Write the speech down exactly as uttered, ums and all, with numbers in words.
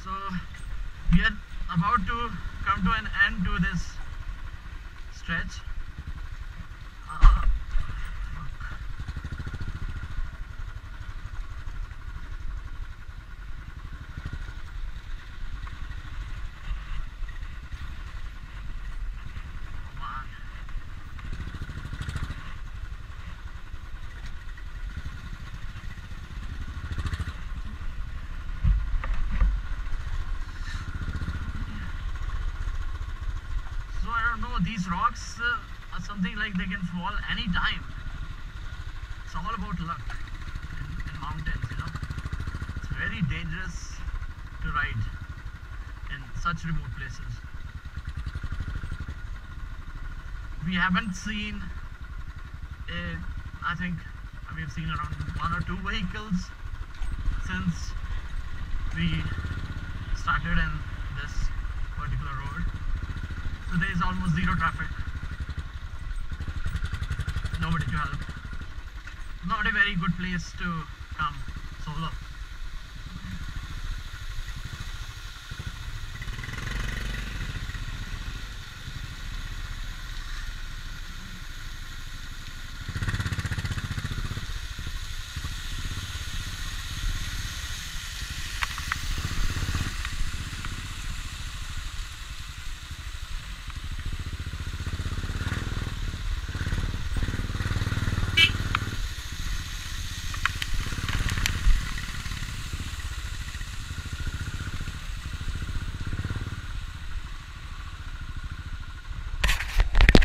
So we are about to come to an end to this stretch. Uh, These rocks uh, are something like they can fall anytime. It's all about luck in, in mountains, you know. It's very dangerous to ride in such remote places. We haven't seen, a, I think we've seen around one or two vehicles since we started in this particular road. So there is almost zero traffic, nobody to help. Not a very good place to come solo.